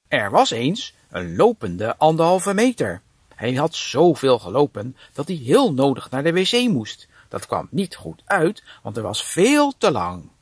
Er was eens een lopende 1,5 meter. Hij had zoveel gelopen dat hij heel nodig naar de wc moest. Dat kwam niet goed uit, want hij was veel te lang.